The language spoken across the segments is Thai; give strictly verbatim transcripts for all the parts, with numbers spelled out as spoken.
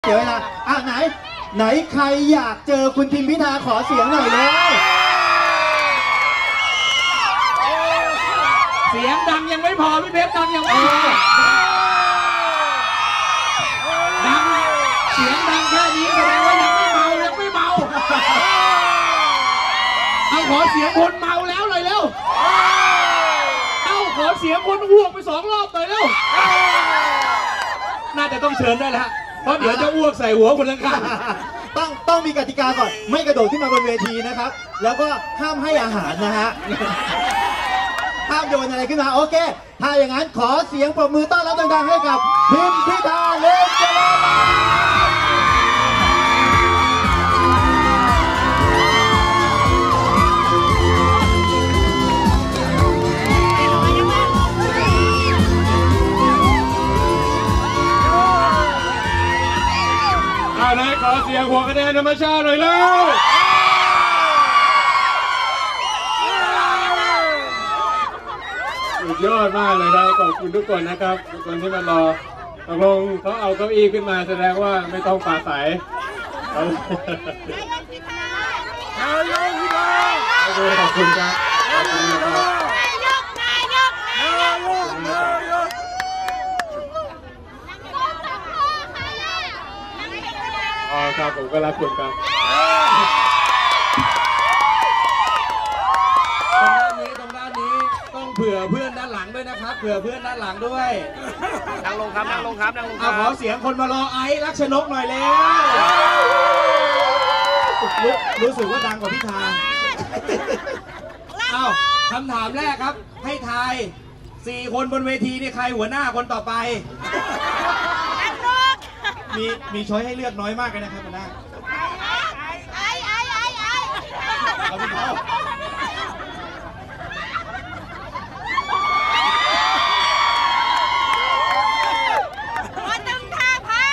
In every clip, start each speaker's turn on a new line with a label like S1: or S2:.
S1: เดี๋ยวเวลาอ่ะไหนไหนใครอยากเจอคุณทิมพิธาขอเสียงหน่อยเลย
S2: เสียงดังยังไม่พอพี่เพชรดังยังไม่พอดังเสียงดังแค่นี้แสดงว่ายังไม่เมายังไม่เมาเอาขอเสียงคนเมาแล้วเลยเร็วเอาขอเสียงคนอ้วกไปสองรอบเลยเร็วน่าจะต้องเชิญได้แล้วเพราะเดี๋ยวจะอ้วกใส่หัวคนข้าง
S1: ๆต้องต้องมีกติกาก่อนไม่กระโดดขึ้นมาบนเวทีนะครับแล้วก็ห้ามให้อาหารนะฮะห้ามโยนอะไรขึ้นมาโอเคถ้าอย่างนั้นขอเสียงปรบมือต้อนรับดังๆให้กับทิมพิธาลิ้มเจริญรัตน์
S3: เลยขอเสียงหัวคะแนนธรรมชาติหน่อยแล้วสุดยอดมากเลยครับขอบคุณทุกคนนะครับทุกคนที่มารอตกลงเขาเอาเก้าอี้ขึ้นมาแสดงว่าไม่ต้องปราศัยขอบคุณครับขอบคุณครับอ๋อครับผมก็รักคุณครับ
S2: ตรงด้านนี้ตรงด้านนี้ต้องเผื่อเพื่อนด้านหลังด้วยนะครับเผื่อเพื่อนด้านหลังด้วยนั่งลงครับนั่งลงครับนั่งลงครับขอเสียงคนมารอไอ้รักชนกหน่อยเลยรู้รู้สึกว่าดังกว่าพี่ทาเอ้าคำถามแรกครับให้ทายสี่คนบนเวทีนี่ใครหัวหน้าคนต่อไปมีมีช้อยให้เลือกน้อยมากเลยนะครับหัวหน้าไอ้ไอ้ไอ้ไอ้เอาพี่เขาวันนึงท่าพระ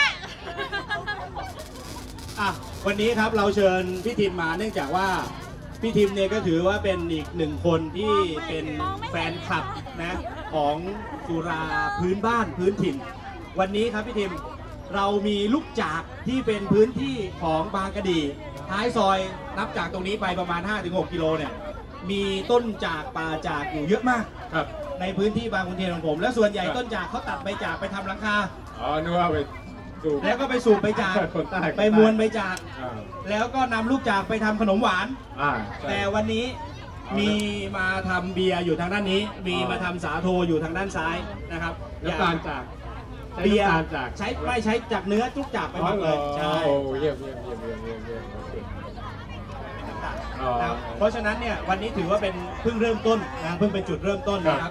S2: อ่ะวันนี้ครับเราเชิญพี่ทิมมาเนื่องจากว่าพี่ทิมเนี่ยก็ถือว่าเป็นอีกหนึ่งคนที่เป็นแฟนคลับนะของสุราพื้นบ้านพื้นถิ่นวันนี้ครับพี่ทิมเรามีลูกจากที่เป็นพื้นที่ของบางกะดีท้ายซอยนับจากตรงนี้ไปประมาณ ห้าถึงหก กิโลเนี่ยมีต้นจากป่าจากอยู่เยอะมากครับในพื้นที่บางขุนเทียนของผมและส่วนใหญ่ต้นจากเขาตัดใบจากไปทำหลังคา
S3: อ๋อนึกว่าไปสูบ
S2: แล้วก็ไปสูบใบจากไปมวนใบจากแล้วก็นำลูกจากไปทำขนมหวานแต่วันนี้มีมาทำเบียร์อยู่ทางด้านนี้มีมาทำสาโทอยู่ทางด้านซ้ายนะครับ
S3: น้ำตาลจาก
S2: เบียร์ใช้ไม่ใช้จากเนื้อทุกจากไปหมดเลยใช่
S3: โอ้เยี่ยมเยี่ยมเยี่ยมเยี่ยมเยี่ยมเยี่ยม
S2: เพราะฉะนั้นเนี่ยวันนี้ถือว่าเป็นเพิ่งเริ่มต้นนะเพิ่งเป็นจุดเริ่มต้นนะครับ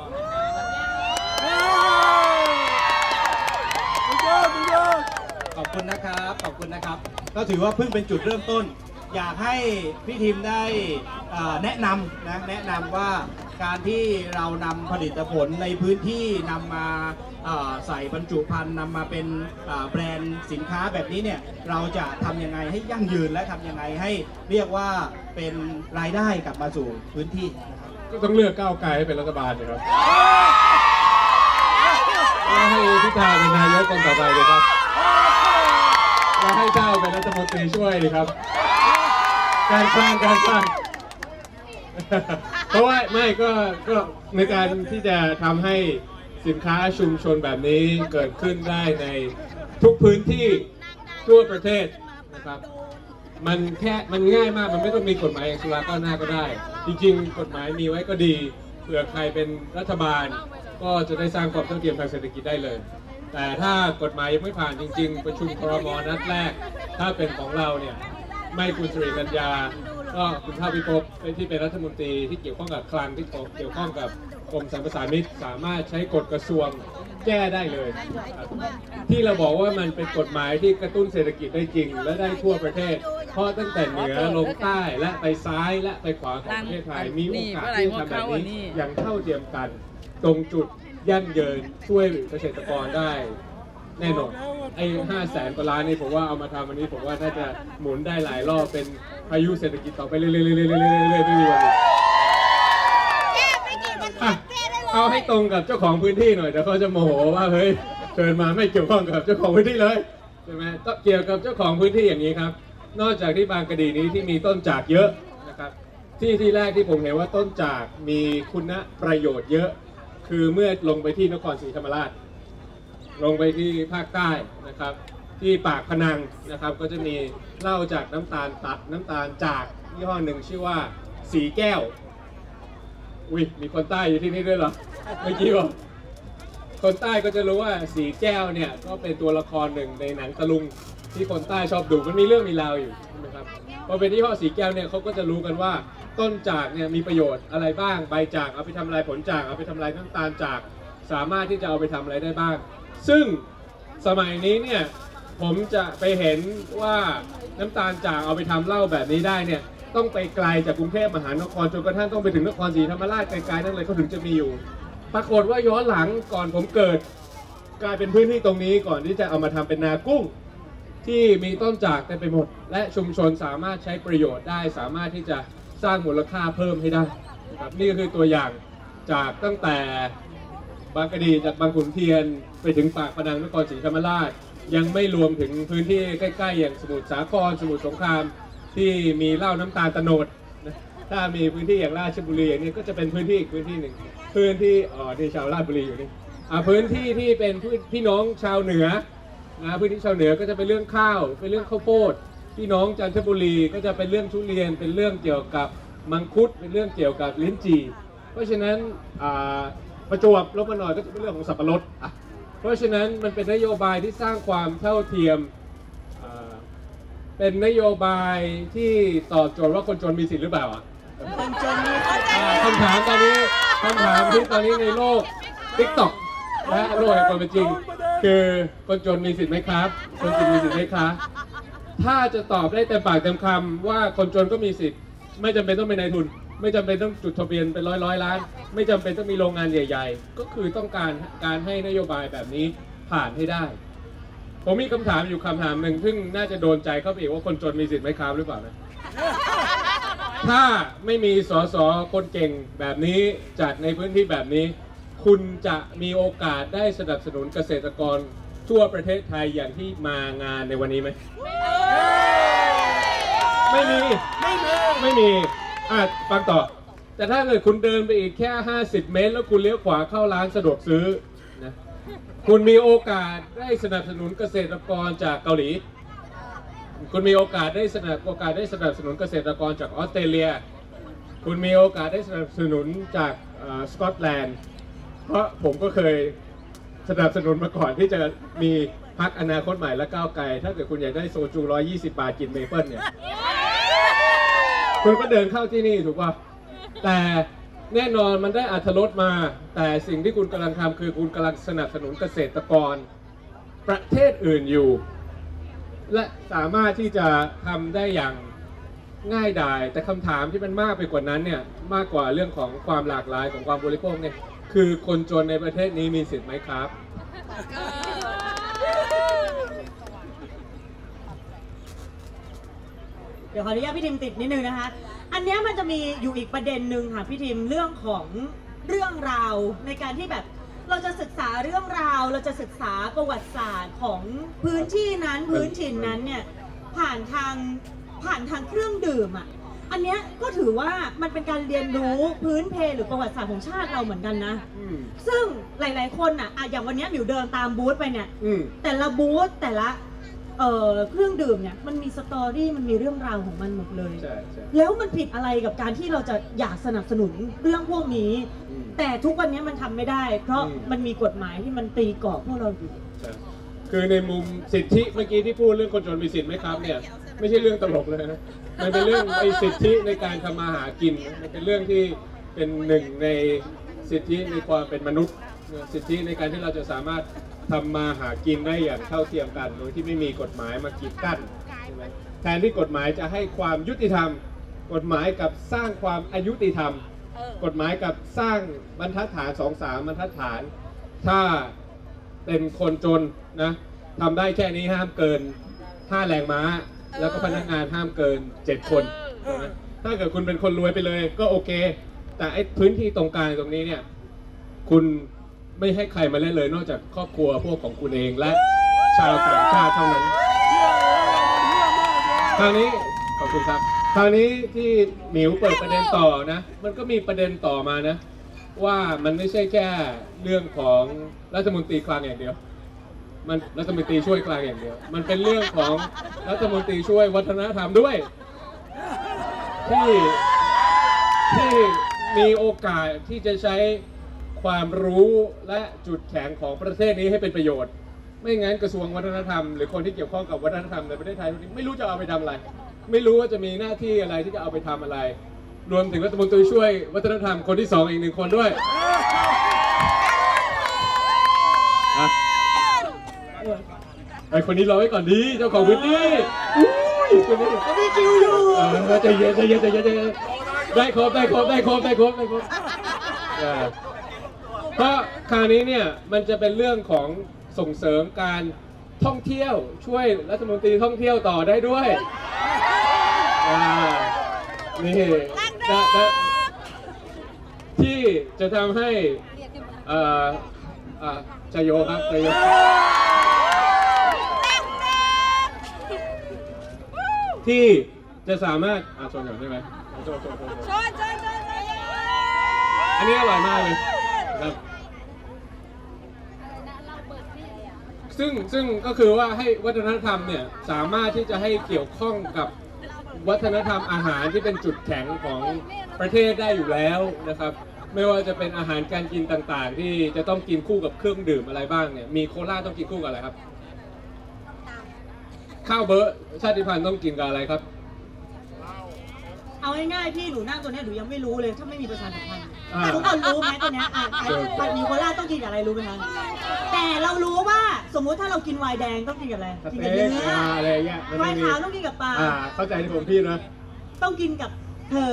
S2: ขอบคุณนะครับขอบคุณนะครับก็ถือว่าเพิ่งเป็นจุดเริ่มต้นอยากให้พี่ทีมได้แนะนำนะแนะนำว่าการที่เรานำผลิตผลในพื้นที่นำมาใส่บรรจุภัณฑ์นำมาเป็นแบรนด์สินค้าแบบนี้เนี่ยเราจะทำยังไงให้ยั่งยืนและทำยังไงให้เรียกว่าเป็นรายได้กลับมาสู่พื้นที่
S3: ก็ต้องเลือกก้าวไกลให้เป็นรัฐบาลนะครับให้พิธาเป็นนายกคนต่อไปเลยครับและให้เจ้าเป็นรัฐมนตรีช่วยดีครับการสร้างการสร้างเพราะว่าไม่ก็ก็ในการที่จะทำให้สินค้าชุมชนแบบนี้เกิดขึ้นได้ในทุกพื้นที่ทั่วประเทศนะครับมันแค่มันง่ายมากมันไม่ต้องมีกฎหมายอย่างสุราก้าวหน้าก็ได้จริงๆกฎหมายมีไว้ก็ดีเผื่อใครเป็นรัฐบาลก็จะได้สร้างความเท่าเทียมทางเศรษฐกิจได้เลยแต่ถ้ากฎหมายยังไม่ผ่านจริงๆประชุมครม.นัดแรกถ้าเป็นของเราเนี่ยไม่คุณสิริกัญญาก็คุณภาคพิภพที่เป็นรัฐมนตรีที่เกี่ยวข้องกับคลังที่เกี่ยวข้องกับกรมสรรพสามิตสามารถใช้กฎกระทรวงแก้ได้เลยที่เราบอกว่ามันเป็นกฎหมายที่กระตุ้นเศรษฐกิจได้จริงและได้ทั่วประเทศเพราะตั้งแต่เหนือลงใต้และไปซ้ายและไปขวาของประเทศไทยมีโอกาสที่ทำแบบนี้อย่างเท่าเทียมกันตรงจุดยั่งยืนช่วยเกษตรกรได้แน่นอนไอ้ห้าแสนกว่าล้านนี่ผมว่าเอามาทำวันนี้ผมว่าน่าจะหมุนได้หลายรอบเป็นพายุเศรษฐกิจต่อไปเรื่อยๆเรื่อยๆเรื่อยๆเรื่อยๆไม่มีวันเอาให้ตรงกับเจ้าของพื้นที่หน่อยเดี๋ยวเขาจะโมโหว่าเฮ้ยเชิญมาไม่เกี่ยวข้องกับเจ้าของพื้นที่เลยช่ไหมก็เกี่ยวกับเจ้าของพื้นที่อย่างนี้ครับนอกจากที่บางกะดีนี้ที่มีต้นจากเยอะนะครับที่ที่แรกที่ผมเห็นว่าต้นจากมีคุณประโยชน์เยอะคือเมื่อลงไปที่นครศรีธรรมราชลงไปที่ภาคใต้นะครับที่ปากพนังนะครับก็จะมีเหล้าจากน้ำตาลตัดน้ำตาลจากยี่ห้อหนึ่งชื่อว่าสีแก้วอุ้ยมีคนใต้อยู่ที่นี่ด้วยเหรอเมื่อกี้บอกคนใต้ก็จะรู้ว่าสีแก้วเนี่ยก็เป็นตัวละครหนึ่งในหนังตะลุงที่คนใต้ชอบดูมันมีเรื่องมีราวอยู่ใช่ไหมครับพอเป็นยี่ห้อสีแก้วเนี่ยเขาก็จะรู้กันว่าต้นจากเนี่ยมีประโยชน์อะไรบ้างใบจากเอาไปทำลายผลจากเอาไปทำลายน้ำตาลจากสามารถที่จะเอาไปทำอะไรได้บ้างซึ่งสมัยนี้เนี่ยผมจะไปเห็นว่าน้ำตาลจากเอาไปทำเหล้าแบบนี้ได้เนี่ยต้องไปไกลจากกรุงเทพมหานครจนกระทั่งต้องไปถึงนครศรีธรรมราชไกลๆนั่นเลยเขาถึงจะมีอยู่ปรากฏว่าย้อนหลังก่อนผมเกิดกลายเป็นพื้นที่ตรงนี้ก่อนที่จะเอามาทำเป็นนากุ้งที่มีต้นจากเต็มไปหมดและชุมชนสามารถใช้ประโยชน์ได้สามารถที่จะสร้างมูลค่าเพิ่มให้ได้ครับนี่ก็คือตัวอย่างจากตั้งแต่บางกะดีจากบางขุนเทียนไปถึงปากพนังนครศรีธรรมราชยังไม่รวมถึงพื้นที่ใกล้ๆอย่างสมุทรสาครสมุทรสงครามที่มีเหล้าน้ำตาลโตนดนะถ้ามีพื้นที่อย่างราชบุรีอย่างนี้ก็จะเป็นพื้นที่อีกพื้นที่หนึ่งพื้นที่อ๋อที่ชาวราชบุรีอยู่นี่อ่าพื้นที่ที่เป็นพี่น้องชาวเหนือนะพื้นที่ชาวเหนือก็จะเป็นเรื่องข้าวเป็นเรื่องข้าวโพดพี่น้องจันทบุรีก็จะเป็นเรื่องทุเรียนเป็นเรื่องเกี่ยวกับมังคุดเป็นเรื่องเกี่ยวกับลิ้นจี่เพราะฉะนั้นอ่าประจวบลบมาหน่อยก็จะเป็นเรื่องของสับปะรดอ่ะเพราะฉะนั้นมันเป็นนโยบายที่สร้างความเท่าเทียมเป็นนโยบายที่ตอบโจทย์ว่าคนจนมีสิทธิ์หรือเปล่าอ่ะคนจนมีคำถามตอนนี้คำถามที่ตอนนี้ในโลก ติ๊กต็อก และโลกแห่งความเป็นจริงคือคนจนมีสิทธิ์ไหมครับคนจนมีสิทธิ์ไหมคะถ้าจะตอบได้เต็มปากเต็มคำว่าคนจนก็มีสิทธิ์ไม่จำเป็นต้องเป็นนายทุนไม่จำเป็นต้องจุดทะเบียนเป็นร้อยร้อยล้านไม่จำเป็นต้องมีโรงงานใหญ่ๆก็คือต้องการการให้นโยบายแบบนี้ผ่านให้ได้ผมมีคำถามอยู่คำถามหนึ่งซึ่งน่าจะโดนใจเข้าไปอีกว่าคนจนมีสิทธิ์ไหมครับหรือเปล่านะถ้าไม่มีสสคนเก่งแบบนี้จัดในพื้นที่แบบนี้คุณจะมีโอกาสได้สนับสนุนเกษตรกรทั่วประเทศไทยอย่างที่มางานในวันนี้ไหมไม่มีไม่มีไม่มีอ่ะฟังต่อแต่ถ้าเกิดคุณเดินไปอีกแค่ห้าสิบเมตรแล้วคุณเลี้ยวขวาเข้าร้านสะดวกซื้อนะคุณมีโอกาสได้สนับสนุนเกษตรกรจากเกาหลีคุณมีโอกาสได้สนับโอกาสได้สนับสนุนเกษตรกรจากออสเตรเลียคุณมีโอกาสได้สนับสนุนจากสกอตแลนด์เพราะผมก็เคยสนับสนุนมาก่อนที่จะมีพรรคอนาคตใหม่และก้าวไกลถ้าเกิดคุณอยากได้โซจูหนึ่งร้อยยี่สิบบาทกินเมเปิลเนี่ยคุณก็เดินเข้าที่นี่ถูกป่ะแต่แน่นอนมันได้อรรถรสมาแต่สิ่งที่คุณกำลังทำคือคุณกำลังสนับสนุนเกษตรกรประเทศอื่นอยู่และสามารถที่จะทำได้อย่างง่ายดายแต่คำถามที่มันมากไปกว่านั้นเนี่ยมากกว่าเรื่องของความหลากหลายของความบริโภคเนี่ยคือคนจนในประเทศนี้มีสิทธิ์ไหมครับ
S4: เดี๋ยวขออนุญาตพี่ทิมติดนิดนึงนะคะอันนี้มันจะมีอยู่อีกประเด็นหนึ่งค่ะพี่ทิมเรื่องของเรื่องราวในการที่แบบเราจะศึกษาเรื่องราวเราจะศึกษาประวัติศาสตร์ของพื้นที่นั้นพื้นถิ่นนั้นเนี่ยผ่านทางผ่านทางเครื่องดื่มอ่ะอันเนี้ยก็ถือว่ามันเป็นการเรียนรู้พื้นเพหรือประวัติศาสตร์ของชาติเราเหมือนกันนะซึ่งหลายๆคนอ่ะอย่างวันนี้มิวเดินตามบูธไปเนี่ยแต่ละบูธแต่ละเอ่อเครื่องดื่มเนี่ยมันมีสตอรี่มันมีเรื่องราวของมันหมดเลยแล้วมันผิดอะไรกับการที่เราจะอยากสนับสนุนเรื่องพวกนี้แต่ทุกวันนี้มันทำไม่ได้เพราะมันมีกฎหมายที่มันตีกรอบพวกเราอยู่
S3: คือในมุมสิทธิเมื่อกี้ที่พูดเรื่องคนจนมีสิทธิไหมครับเนี่ยไม่ใช่เรื่องตลกเลยนะมันเป็นเรื่องไอ้สิทธิในการทำมาหากินมันเป็นเรื่องที่เป็นหนึ่งในสิทธิในความเป็นมนุษย์สิทธิในการที่เราจะสามารถทำมาหากินได้อย่างเท่าเทียมกันโดยที่ไม่มีกฎหมายมากีดกั้นใช่ไหมแทนที่กฎหมายจะให้ความยุติธรรมกฎหมายกับสร้างความอายุติธรรมกฎหมายกับสร้างบรรทัดฐานสองสามบรรทัดฐานถ้าเป็นคนจนนะทำได้แค่นี้ห้ามเกินห้าแรงม้าแล้วก็พนักงานห้ามเกินเจ็ดคนนะถ้าเกิดคุณเป็นคนรวยไปเลยก็โอเคแต่ไอ้พื้นที่ตรงกลางตรงนี้เนี่ยคุณไม่ให้ใครมาเล่นเลยนอกจากครอบครัวพวกของคุณเองและชชาวต่างชาติเท่านั้นคราวนี้ขอบคุณครับคราวนี้ที่หมิวเปิดประเด็นต่อนะมันก็มีประเด็นต่อมานะว่ามันไม่ใช่แค่เรื่องของรัฐมนตรีคลังอย่างเดียวมันรัฐมนตรีช่วยกลางอย่างเดียวมันเป็นเรื่องของรัฐมนตรีช่วยวัฒนธรรมด้วยที่ที่มีโอกาสที่จะใช้ความรู้และจุดแข็งของประเทศนี้ให้เป็นประโยชน์ไม่งั้นกระทรวงวัฒนธรรมหรือคนที่เกี่ยวข้องกับวัฒนธรรมในประเทศไทยไม่รู้จะเอาไปทำอะไรไม่รู้ว่าจะมีหน้าที่อะไรที่จะเอาไปทำอะไรรวมถึงรัฐมนตรีช่วยวัฒนธรรมคนที่สองอีกหนึ่งคนด้วยไอคนนี้รอไว้ก่อนดีเจ้าของพื้นที่อุ้ยคนนี้คนนี้คิวอยู่ใจเย็นใจเย็นใจเย็นใจเย็นได้ครบได้ครบได้ครบได้ครบได้ครบเพราะคราวนี้เนี่ยมันจะเป็นเรื่องของส่งเสริมการท่องเที่ยวช่วยรัฐมนตรีท่องเที่ยวต่อได้ด้วยนี่ที่จะทำให้ชโยครับชโยที่จะสามารถอ่ะชนก่อนใช่ไหมชนชนชนชนชนชนอันนี้อร่อยมากเลยครับซึ่งซึ่งก็คือว่าให้วัฒนธรรมเนี่ยสามารถที่จะให้เกี่ยวข้องกับวัฒนธรรมอาหารที่เป็นจุดแข็งของประเทศได้อยู่แล้วนะครับไม่ว่าจะเป็นอาหารการกินต่างๆที่จะต้องกินคู่กับเครื่องดื่มอะไรบ้างเนี่ยมีโคราชต้องกินคู่กับอะไรครับข้าวเบอร์ชาติพันธุ์ต้องกินกับอะไรครับ
S4: เอาง่ายๆพี่หนูนั่งตัวนี้หนูยังไม่รู้เลยถ้าไม่มีประชาสัมพันธ์ทุกคนรู้ไหมตัวนี้อ่ะผัดหมี่โคราชต้องกินกับอะไรรู้ไหมคะแต่เรารู้ว่าสมมุติถ้าเรากินไวน์แดงต้องกินกับอะไรกินกับเนื้อ
S3: อะไรเงี้ย
S4: ไวน์ขาวต้องกินกับปลา
S3: เข้าใจที่ผมพี่นะ
S4: ต้องกินกับเธอ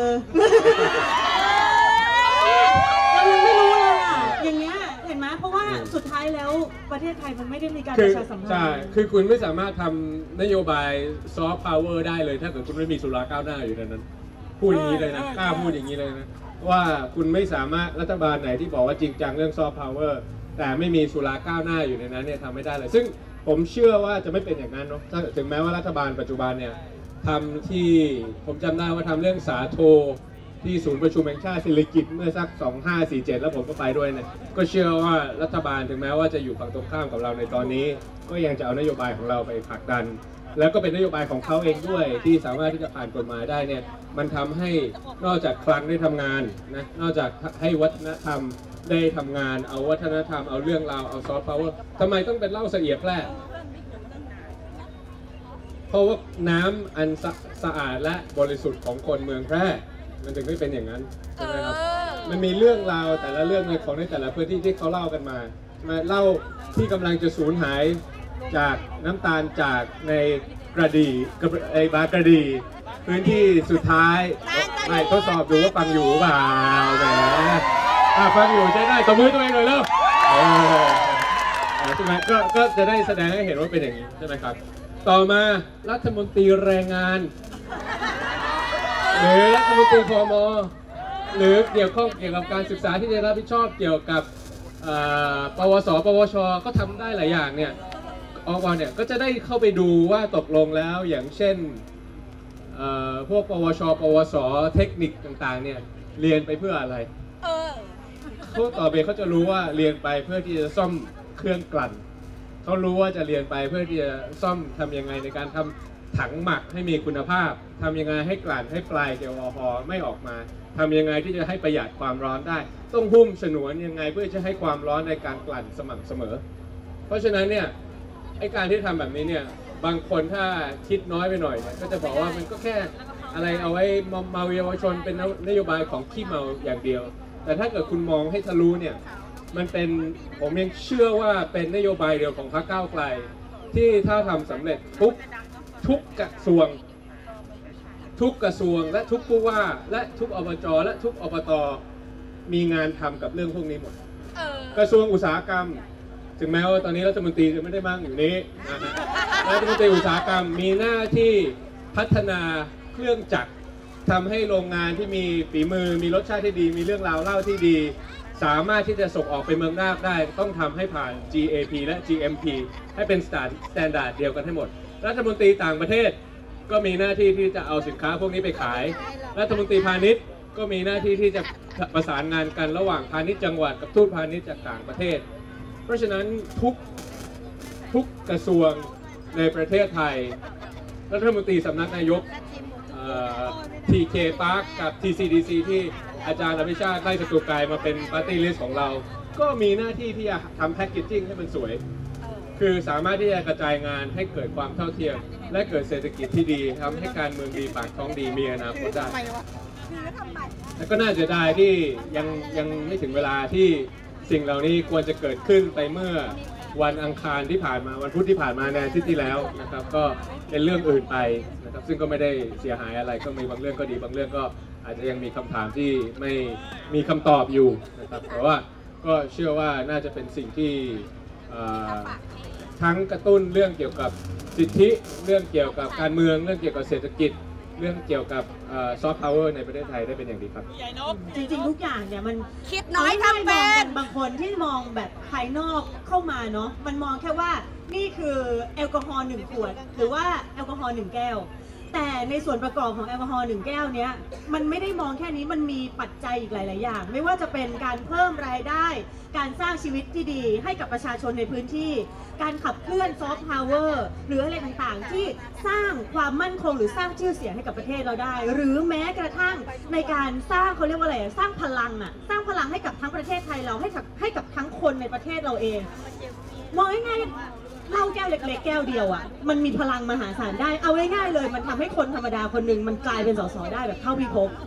S4: เรายังไม่รู้เลยอ่ะอย่างเงี้ยเห็นไหมเพราะว่าสุดท้ายแล้วประเทศไทยมันไม่ได้มีการประชาสัมพันธ์ใช่
S3: คือคุณไม่สามารถทำนโยบายซอฟต์พาวเวอร์ได้เลยถ้าเกิดคุณไม่มีสุราก้าวหน้าอยู่ในนั้นพูดอย่างนี้เลยนะกล้าพูดอย่างนี้เลยนะว่าคุณไม่สามารถรัฐบาลไหนที่บอกว่าจริงจังเรื่องซอฟต์พาวเวอร์แต่ไม่มีสุราก้าวหน้าอยู่ในนั้นเนี่ยทำไม่ได้เลยซึ่งผมเชื่อว่าจะไม่เป็นอย่างนั้นเนาะถึงแม้ว่ารัฐบาลปัจจุบันเนี่ยทำที่ผมจำได้ว่าทำเรื่องสาโทที่ศูนย์ประชุมแห่งชาติศิริกิติ์เมื่อสักสองพันห้าร้อยสี่สิบเจ็ดแล้วผมก็ไปด้วยเนี่ยก็เชื่อว่ารัฐบาลถึงแม้ว่าจะอยู่ฝั่งตรงข้ามกับเราในตอนนี้ก็ยังจะเอานโยบายของเราไปผลักดันแล้วก็เป็นนโยบายของเขาเองด้วยที่สามารถที่จะผ่านกฎหมายได้เนี่ยมันทำให้นอกจากคลังได้ทำงานนะนอกจากให้วัฒนธรรมได้ทำงานเอาวัฒนธรรมเอาเรื่องราวเอาซอฟต์พาวเวอร์ทำไมต้องเป็นเหล้าเสียแพร่เพราะว่าน้ำอันสะอาดและบริสุทธิ์ของคนเมืองแพร่มันถึงไม่เป็นอย่างนั้นใช่ไหมครับมันมีเรื่องราวแต่ละเรื่องในของในแต่ละพื้นที่ที่เขาเล่ากันมามาเล่าที่กำลังจะสูญหายจากน้ำตาลจากในกระดี่ไอ้บากระดี่พื้นที่สุดท้ายไม่ทดสอบดูว่าฟังอยู่เปล่าแหมฟังอยู่ใช้ได้ตบมือตัวเองเลยเร็วใช่ไหมก็ก็จะได้แสดงให้เห็นว่าเป็นอย่างนี้ใช่ไหมครับต่อมารัฐมนตรีแรงงานหรือรัฐมนตรีพม.หรือเกี่ยวข้องเกี่ยวกับการศึกษาที่จะรับผิดชอบเกี่ยวกับปวสปวชก็ทำได้หลายอย่างเนี่ยองค์กรเนี่ยก็จะได้เข้าไปดูว่าตกลงแล้วอย่างเช่นพวกปวชปวสเทคนิคต่างๆเนี่ยเรียนไปเพื่ออะไรเขาต่อไปเขาจะรู้ว่าเรียนไปเพื่อที่จะซ่อมเครื่องกลั่นเขารู้ว่าจะเรียนไปเพื่อที่จะซ่อมทำยังไงในการทำถังหมักให้มีคุณภาพทำยังไงให้กลั่นให้ปลายแอลกอฮอล์ไม่ออกมาทำยังไงที่จะให้ประหยัดความร้อนได้ต้องหุ้มฉนวนยังไงเพื่อจะให้ความร้อนในการกลั่นสม่ำเสมอเพราะฉะนั้นเนี่ยไอการที่ทำแบบนี้เนี่ยบางคนถ้าคิดน้อยไปหน่อยเนี่ยก็จะบอกว่ามันก็แค่อะไรเอาไว้เมาเยาวชนเป็นนโยบายของขี้เมาอย่างเดียวแต่ถ้าเกิดคุณมองให้ทะลุเนี่ยมันเป็นผมยังเชื่อว่าเป็นนโยบายเดียวของพรรคก้าวไกลที่ถ้าทำสำเร็จทุกทุกกระทรวงทุกกระทรวงและทุกผู้ว่าและทุกอบจและทุกอบตมีงานทำกับเรื่องพวกนี้หมดกระทรวงอุตสาหกรรมถึงแม้ว่าตอนนี้รัฐมนตรีจะไม่ได้มั่งอยู่นี้นะฮะรัฐมนตรีอุตสาหกรรมมีหน้าที่พัฒนาเครื่องจักรทำให้โรงงานที่มีฝีมือมีรสชาติที่ดีมีเรื่องราวเล่าที่ดีสามารถที่จะส่งออกไปเมืองนอกได้ต้องทำให้ผ่าน จี เอ พี และ จี เอ็ม พี ให้เป็นสแตนดาร์ดเดียวกันให้หมดรัฐมนตรีต่างประเทศก็มีหน้าที่ที่จะเอาสินค้าพวกนี้ไปขายรัฐมนตรีพาณิชย์ก็มีหน้าที่ที่จะประสานงานกันระหว่างพาณิชย์จังหวัดกับทูตพาณิชย์จากต่างประเทศเพราะฉะนั้นทุกทุกกระทรวงในประเทศไทยรัฐมนตรีสำนักนายก ที เค Park กับ ที ซี ดี ซี ที่อาจารย์อภิชาติได้สตูกายมาเป็นปาร์ตี้ลิสต์ของเราก็มีหน้าที่ที่จะทำแพ็กเกจจิ้งให้มันสวยคือสามารถที่จะกระจายงานให้เกิดความเท่าเทียมและเกิดเศรษฐกิจที่ดีทำให้การเมืองดีปากท้องดีมีอนาคตได้แล้วก็น่าจะได้ที่ยังยังไม่ถึงเวลาที่สิ่งเหล่านี้ควรจะเกิดขึ้นไปเมื่อวันอังคารที่ผ่านมาวันพุธที่ผ่านมาในอาทิตย์ที่แล้วนะครับก็เป็นเรื่องอื่นไปนะครับซึ่งก็ไม่ได้เสียหายอะไรก็มีบางเรื่องก็ดีบางเรื่องก็อาจจะยังมีคำถามที่ไม่มีคำตอบอยู่นะครับแต่ว่าก็เชื่อว่าน่าจะเป็นสิ่งที่ทั้งกระตุ้นเรื่องเกี่ยวกับสิทธิเรื่องเกี่ยวกับการเมืองเรื่องเกี่ยวกับเศรษฐกิจเรื่องเกี่ยวกับซอฟต์พาวเวอร์ในประเทศไทยได้เป็นอย่างดีครับ
S4: จริงๆทุกอย่างเนี่ยมัน
S5: คิดน้อยทำเป็น
S4: บางคนที่มองแบบภายนอกเข้ามาเนาะมันมองแค่ว่านี่คือแอลกอฮอล์หนึ่งขวดหรือว่าแอลกอฮอล์หนึ่งแก้วแต่ในส่วนประกอบของแอลกอฮอล์หนึ่งแก้วเนี้ยมันไม่ได้มองแค่นี้มันมีปัจจัยอีกหลายๆอย่างไม่ว่าจะเป็นการเพิ่มรายได้การสร้างชีวิตที่ดีให้กับประชาชนในพื้นที่การขับเคลื่อนซอฟต์พาวเวอร์หรืออะไรต่างๆที่สร้างความมั่นคงหรือสร้างชื่อเสียงให้กับประเทศเราได้หรือแม้กระทั่งในการสร้างเขาเรียกว่าอะไรสร้างพลังอะสร้างพลังให้กับทั้งประเทศไทยเราให้กับให้กับทั้งคนในประเทศเราเองมองง่ายๆเหล้าแก้วเล็กๆแก้วเดียวอ่ะมันมีพลังมหาศาลได้เอาง่ายๆเลยมันทำให้คนธรรมดาคนหนึ่งมันกลายเป็นสสได้แบบเข้าพิภพ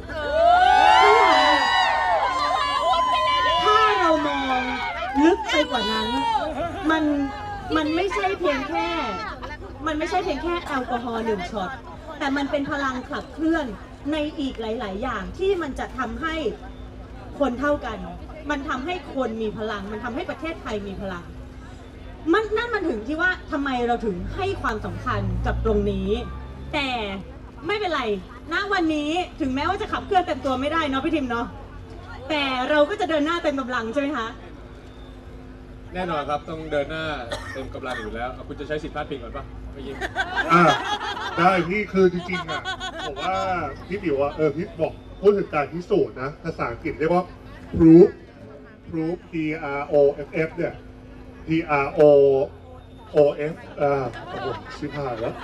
S4: ถ้าเรามองลึกไปกว่านั้นมันมันไม่ใช่เพียงแค่มันไม่ใช่เพียงแค่แอลกอฮอล์หนึ่งช็อตแต่มันเป็นพลังขับเคลื่อนในอีกหลายๆอย่างที่มันจะทำให้คนเท่ากันมันทำให้คนมีพลังมันทำให้ประเทศไทยมีพลังมันนั่นมันถึงที่ว่าทำไมเราถึงให้ความสำคัญกับตรงนี้แต่ไม่เป็นไรณวันนี้ถึงแม้ว่าจะขับเคลื่อนเต็มตัวไม่ได้เนาะพี่ทิมเนาะแต่เราก็จะเดินหน้าเต็มกำลังใช่ไหมคะ
S3: แน่นอนครับต้องเดินหน้าเต็มกำลังอยู่แล้วคุณจะใช้สิทธิพาดพิงก่อนปะไม่ยิง
S6: อ่าได้พี่คือจริงๆอ่ะผมว่าพี่บิวอ่ะเออพี่บอกพูดถึงการพิสูจน์นะภาษาอังกฤษเรียกว่า proof proof P R O F F เนี่ยP R O O F อ่าโอ้โหชิบหายแล้ว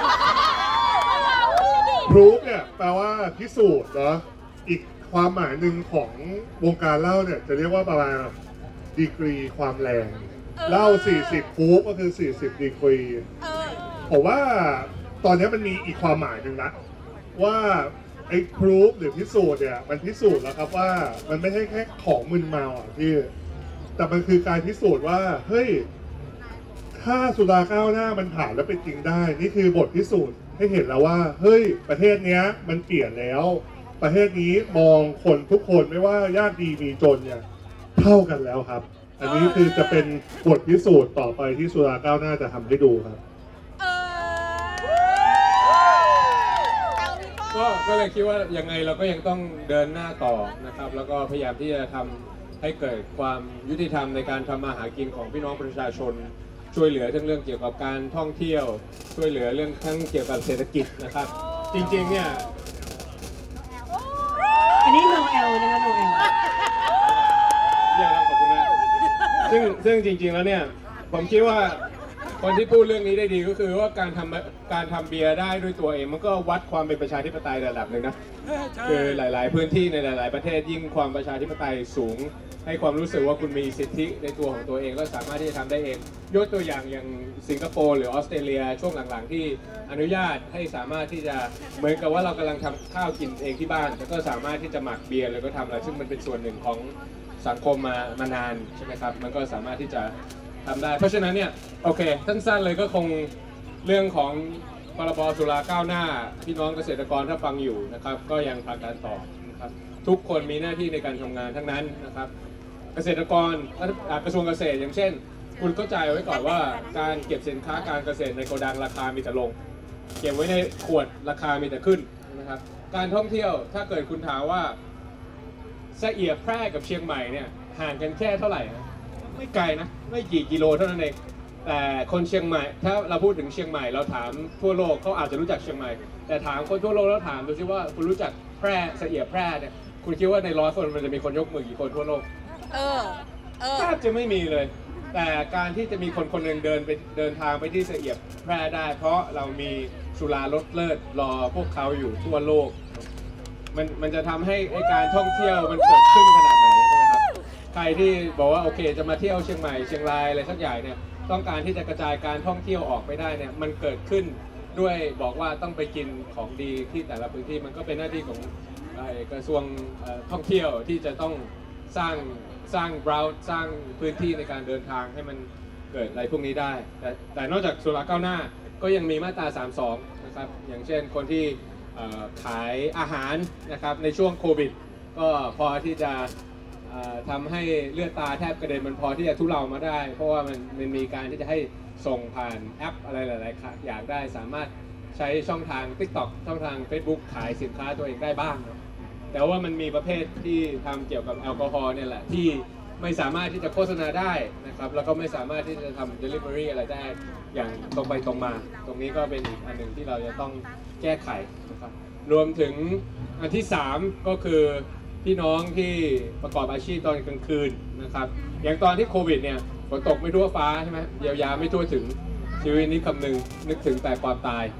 S6: proof เนี่ยแปลว่าพิสูจน์เนาะอีกความหมายหนึ่งของวงการเหล้าเนี่ยจะเรียกว่าประมาณดีกรีความแรงเหล้าสี่สิบ proof ก็คือสี่สิบดีกรีผมว่าตอนนี้มันมีอีกความหมายหนึ่งนะว่าไอ้ proof หรือพิสูจน์เนี่ยมันพิสูจน์แล้วครับว่ามันไม่ใช่แค่ของมึนเมาอ่ะพี่แต่มันคือการพิสูจน์ว่าเฮ้ยถ้าสุราก้าวหน้ามันผ่านแล้วเป็นจริงได้นี่คือบทพิสูจน์ให้เห็นแล้วว่าเฮ้ยประเทศเนี้ยมันเปลี่ยนแล้วประเทศนี้มองคนทุกคนไม่ว่ายากดีมีจนเนี่ยเท่ากันแล้วครับอันนี้คือจะเป็นบทพิสูจน์ต่อไปที่สุราก้าวหน้าจะทำให้ดูครับ
S3: ก็ก็เลยคิดว่ายังไงเราก็ยังต้องเดินหน้าต่อนะครับแล้วก็พยายามที่จะทำให้เกิดความยุติธรรมในการทำมาหากินของพี่น้องประชาชนช่วยเหลือทั้งเรื่องเกี่ยวกับการท่องเที่ยวช่วยเหลือเรื่องทั้งเกี่ยวกับเศรษฐกิจนะครับจริงๆเนี่ย
S4: อันนี้โนเอลนะคะโนเอล
S3: เยี่ยมครับขอบคุณมากซึ่งซึ่งจริงๆแล้วเนี่ยผมคิดว่าคนที่พูดเรื่องนี้ได้ดีก็คือว่าการทำการทำเบียร์ได้ด้วยตัวเองมันก็วัดความเป็นประชาธิปไตยระดับหนึ่งนะคือหลายๆพื้นที่ในหลายๆประเทศยิ่งความประชาธิปไตยสูงให้ความรู้สึกว่าคุณมีสิทธิในตัวของตัวเองก็สามารถที่จะทำได้เองยกตัวอย่างอย่างสิงคโปร์หรือออสเตรเลียช่วงหลังๆที่อนุญาตให้สามารถที่จะเหมือนกับว่าเรากำลังทำข้าวกินเองที่บ้านแล้วก็สามารถที่จะหมักเบียร์แล้วก็ทำอะไรซึ่งมันเป็นส่วนหนึ่งของสังคมมามานานใช่ไหมครับมันก็สามารถที่จะทำได้เพราะฉะนั้นเนี่ยโอเคสั้นๆเลยก็คงเรื่องของพรบสุราก้าวหน้าพี่น้องเกษตรกรถ้าฟังอยู่นะครับก็ยังผลักดันต่อนะครับทุกคนมีหน้าที่ในการทำงานทั้งนั้นนะครับเกษตรกรกระทรวงเกษตรอย่างเช่นคุณเข้าใจไว้ก่อนว่าการเก็บสินค้าการเกษตรในโกดังราคามีแต่ลงเก็บไว้ในขวดราคามีแต่ขึ้นนะครับการท่องเที่ยวถ้าเกิดคุณถามว่าสะเอียบแพร่กับเชียงใหม่เนี่ยห่างกันแค่เท่าไหร่นะไม่ไกลนะไม่กี่กิโลเท่านั้นเองแต่คนเชียงใหม่ถ้าเราพูดถึงเชียงใหม่เราถามทั่วโลกเขาอาจจะรู้จักเชียงใหม่แต่ถามคนทั่วโลกแล้วถามดูซิว่าคุณรู้จักแพร่เสียแพร่เนี่ยคุณคิดว่าในร้อยคนมันจะมีคนยกมือกี่คนทั่วโลกเออเออแทบจะไม่มีเลยแต่การที่จะมีคนคนหนึ่งเดินไปเดินทางไปที่เสียแพร่ได้เพราะเรามีสุราลดเลิศรอพวกเขาอยู่ทั่วโลกมันมันจะทำให้ไอ้การท่องเที่ยวมันเกิดขึ้นขนาดไหนใช่ไหมครับใครที่บอกว่าโอเคจะมาเที่ยวเชียงใหม่เชียงรายอะไรสักอย่างเนี่ยต้องการที่จะกระจายการท่องเที่ยวออกไปได้เนี่ยมันเกิดขึ้นด้วยบอกว่าต้องไปกินของดีที่แต่ละพื้นที่มันก็เป็นหน้าที่ของกระทรวงท่องเที่ยวที่จะต้องสร้างสร้างบราวสร้างพื้นที่ในการเดินทางให้มันเกิดอะไรพวกนี้ได้แต่แต่นอกจากสุราก้าวหน้าก็ยังมีมาตราสามสิบสองนะครับอย่างเช่นคนที่ขายอาหารนะครับในช่วงโควิดก็พอที่จะทำให้เลือดตาแทบกระเด็นมันพอที่จะทุเลามาได้เพราะว่ามันมันมีการที่จะให้ส่งผ่านแอปอะไรหลายๆอย่างได้สามารถใช้ช่องทาง ติ๊กต็อก ช่องทาง เฟซบุ๊ก ขายสินค้าตัวเองได้บ้างนะแต่ว่ามันมีประเภทที่ทำเกี่ยวกับแอลกอฮอล์เนี่ยแหละที่ไม่สามารถที่จะโฆษณาได้นะครับแล้วก็ไม่สามารถที่จะทำ delivery อะไรได้อย่างตรงไปตรงมาตรงนี้ก็เป็นอีกอันหนึ่งที่เราจะต้องแก้ไขนะครับรวมถึงอันที่สามก็คือพี่น้องที่ประกอบอาชีพตอนกลางคืนนะครับอย่างตอนที่โควิดเนี่ยฝนตกไม่ทั่วฟ้าใช่ไหมเยียวยาไม่ทั่วถึงชีวิตนี้คำนึงนึกถึงแต่ความตาย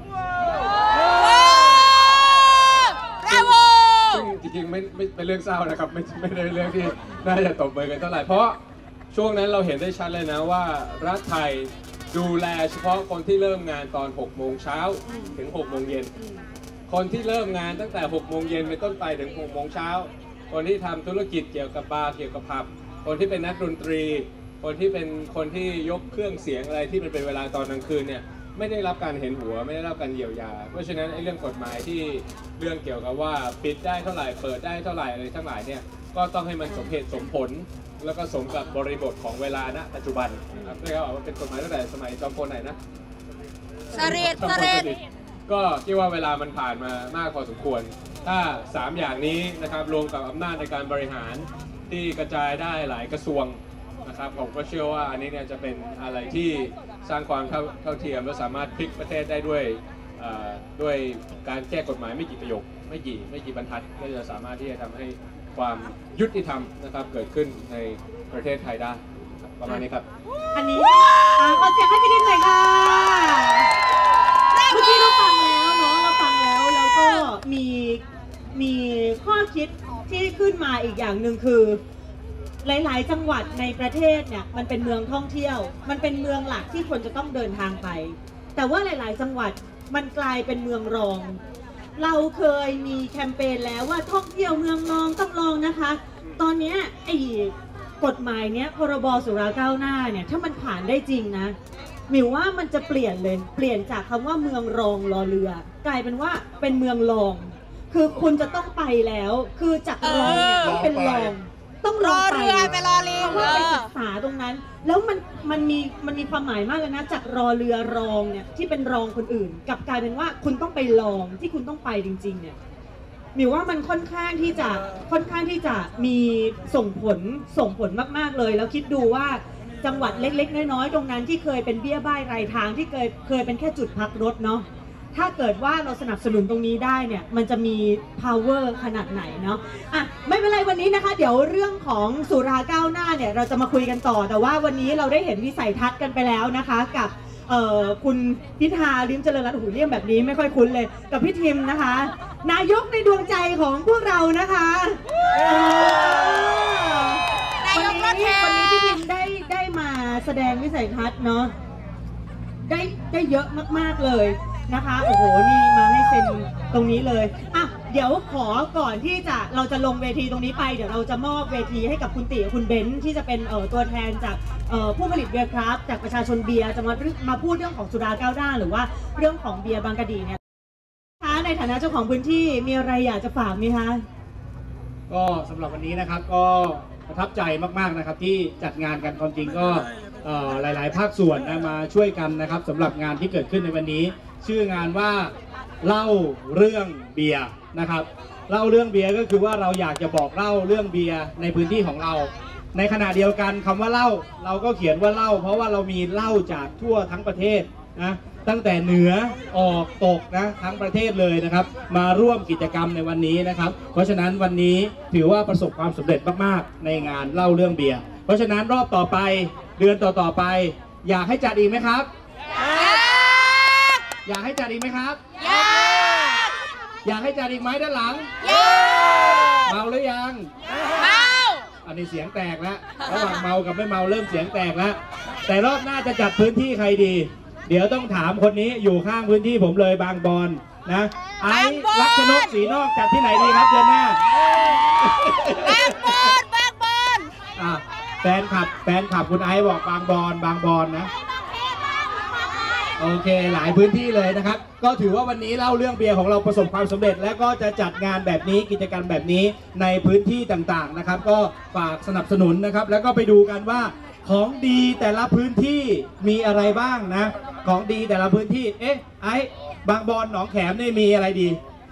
S3: ซึ่งจริงๆไม่ไม่เป็นเรื่องเศร้านะครับไม่ไม่ได้เรื่องที่น่าจะตบมือกันเท่าไหร่เพราะช่วงนั้นเราเห็นได้ชัดเลยนะว่ารัฐไทยดูแลเฉพาะคนที่เริ่มงานตอนหกโมงเช้าถึงหกโมงเย็นคนที่เริ่มงานตั้งแต่หกโมงเย็นเป็นต้นไปถึงหกโมงเช้าคนที่ทำธุรกิจเกี่ยวกับบาร์เกี่ยวกับผับคนที่เป็นนักดนตรีคนที่เป็นคนที่ยกเครื่องเสียงอะไรที่มันเป็นเวลาตอนกลางคืนเนี่ยไม่ได้รับการเห็นหัวไม่ได้รับการเยียวยาเพราะฉะนั้นไอ้เรื่องกฎหมายที่เรื่องเกี่ยวกับว่าปิดได้เท่าไหร่เปิดได้เท่าไหร่อะไรทั้งหลายเนี่ยก็ต้องให้มันสมเหตุสมผลแล้วก็สมกับบริบทของเวลาณปัจจุบันนะครับได้เขาบอกว่าเป็นกฎหมายตั้งแต่สมัยจอมพลไหนนะ
S5: สเรตสเรต
S3: ก็คิดว่าเวลามันผ่านมามากพอสมควรถ้าสามอย่างนี้นะครับรวมกับอำนาจในการบริหารที่กระจายได้หลายกระทรวงนะครับผมก็เชื่อว่าอันนี้เนี่ยจะเป็นอะไรที่สร้างความเท่าเทียมและสามารถพลิกประเทศได้ด้วยด้วยการแก้กฎหมายไม่กี่ประโยคไม่กี่ไม่กี่บรรทัดก็จะสามารถที่จะทำให้ความยุติธรรมนะครับเกิดขึ้นในประเทศไทยได้ประมาณนี้ครับ
S4: อันนี้ขอเสียงให้พี่ดินหน่อยค่ะเมื่อกี้เราฟังแล้วเนาะเราฟังแล้วแล้วก็มีมีข้อคิดที่ขึ้นมาอีกอย่างหนึ่งคือหลายๆจังหวัดในประเทศเนี่ยมันเป็นเมืองท่องเที่ยวมันเป็นเมืองหลักที่คนจะต้องเดินทางไปแต่ว่าหลายๆจังหวัดมันกลายเป็นเมืองรองเราเคยมีแคมเปญแล้วว่าท่องเที่ยวเมืองรองต้องลองนะคะตอนนี้ไอ้กฎหมายเนี้ยพรบสุราก้าวหน้าเนี่ยถ้ามันผ่านได้จริงนะหมิวว่ามันจะเปลี่ยนเลยเปลี่ยนจากคำว่าเมืองรองรอเรือกลายเป็นว่าเป็นเมืองรองคือคุณจะต้องไปแล้วคือจากรองเนี่ยต้องเป็นรองต้องรอเรือไปรอเรือเพื่อไปศึกษาตรงนั้นแล้วมันมันมีมันมีความหมายมากเลยนะจากรอเรือรองเนี่ยที่เป็นรองคนอื่นกับกลายเป็นว่าคุณต้องไปลองที่คุณต้องไปจริงๆเนี่ยหมิวว่ามันค่อนข้างที่จะค่อนข้างที่จะมีส่งผลส่งผลมากๆเลยแล้วคิดดูว่าจังหวัดเล็กๆน้อยๆตรงนั้นที่เคยเป็นเบี้ยบ้ายรายทางที่เคยเคยเป็นแค่จุดพักรถเนาะถ้าเกิดว่าเราสนับสนุนตรงนี้ได้เนี่ยมันจะมี power ขนาดไหนเนาะอ่ะไม่เป็นไรวันนี้นะคะเดี๋ยวเรื่องของสุราก้าวหน้าเนี่ยเราจะมาคุยกันต่อแต่ว่าวันนี้เราได้เห็นวิสัยทัศน์กันไปแล้วนะคะกับเอ่อคุณพิธาลิ้มเจริญรัตน์หูเลี่ยมแบบนี้ไม่ค่อยคุ้นเลยกับพี่ทิมนะคะนายกในดวงใจของพวกเรานะคะวันนี้วันนี้พี่ทิมได้ได้มาแสดงวิสัยทัศน์เนาะได้ได้เยอะมากๆเลยนะคะโอ้โหนี่มาให้เซ็นตรงนี้เลยอ่ะเดี๋ยวขอก่อนที่จะเราจะลงเวทีตรงนี้ไปเดี๋ยวเราจะมอบเวทีให้กับคุณติ๋วคุณเบนซ์ที่จะเป็นเอ่อตัวแทนจากเอ่อผู้ผลิตเบียร์คราฟต์จากประชาชนเบียร์จะมามาพูดเรื่องของสุราก้าวหน้าหรือว่าเรื่องของเบียร์บางกะดีเนี่ยในฐานะเจ้าของพื้นที่มีอะไรอยากจะฝากไหมคะ
S2: ก็สำหรับวันนี้นะครับก็ประทับใจมากๆนะครับที่จัดงานกันความจริงก็หลายๆภาคส่วนนะมาช่วยกันนะครับสำหรับงานที่เกิดขึ้นในวันนี้ชื่องานว่าเล่าเรื่องเบียร์นะครับเล่าเรื่องเบียร์ก็คือว่าเราอยากจะบอกเล่าเรื่องเบียร์ในพื้นที่ของเราในขณะเดียวกันคำว่าเหล้าเราก็เขียนว่าเหล้าเพราะว่าเรามีเหล้าจากทั่วทั้งประเทศนะตั้งแต่เหนือออกตกนะทั้งประเทศเลยนะครับมาร่วมกิจกรรมในวันนี้นะครับเพราะฉะนั้นวันนี้ถือว่าประสบความสำเร็จมากๆในงานเล่าเรื่องเบียร์เพราะฉะนั้นรอบต่อไปเดือนต่อๆไปอยากให้จัดอีกไหมครับอยากให้จัดอีกไหมครับอยากให้จัดอีกไหมด้านหลังเมาหรือยังเมาอันนี้เสียงแตกแล้วระหว่างเมากับไม่เมาเริ่มเสียงแตกแล้วแต่รอบหน้าจะจัดพื้นที่ใครดีเดี๋ยวต้องถามคนนี้อยู่ข้างพื้นที่ผมเลยบางบอนนะไอ้ลักษณกสีนอกจัดที่ไหนดีครับเดือนหน้าบางบอนบางบอนอ่ะแฟนคลับแฟนคลับคุณไอ้บอกบางบอนบางบอนนะโอเคหลายพื้นที่เลยนะครับก็ถือว่าวันนี้เล่าเรื่องเบียร์ของเราประสบความสำเร็จและก็จะจัดงานแบบนี้กิจกรรมแบบนี้ในพื้นที่ต่างๆนะครับก็ฝากสนับสนุนนะครับแล้วก็ไปดูกันว่าของดีแต่ละพื้นที่มีอะไรบ้างนะของดีแต่ละพื้นที่เอ๊ะไอ้บางบอนหนองแขมนี่มีอะไรดี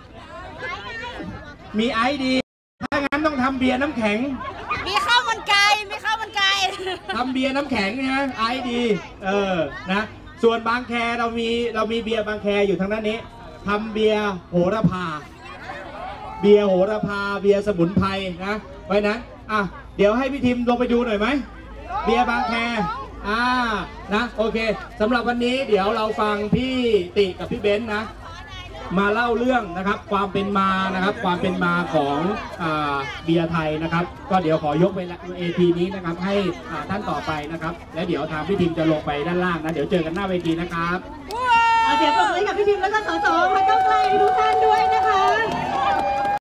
S2: มีไอ้ดีถ้างั้นต้องทำเบียร์น้ำแข็ง
S5: มีข้าวมันไก่มีข้าวมันไก่
S2: ทำเบียร์น้ำแข็งใช่ไหมไอ้ดีเออนะส่วนบางแคเรามีเรามีเบียร์บางแคอยู่ทางด้านนี้ทำเบียร์โหระพาเบียร์โหระพาเบียร์สมุนไพรนะไว้นั้นอ่ะเดี๋ยวให้พี่ทิมลงไปดูหน่อยไหมเบียร์บางแคอ่านะโอเคสำหรับวันนี้เดี๋ยวเราฟังพี่ติกับพี่เบนซ์นะมาเล่าเรื่องนะครับความเป็นมานะครับความเป็นมาของอ่าเบียร์ไทยนะครับก็เดี๋ยวขอยกไปเอทีนี้นะครับให้อ่าท่านต่อไปนะครับและเดี๋ยวทางพี่ทิมจะลงไปด้านล่างนะเดี๋ยวเจอกันหน้าเวทีนะครับ
S4: เสียงปรบมือให้กับพี่ทิมแล้วก็สสพรรคก้าวไกลทุกท่านด้วยนะคะ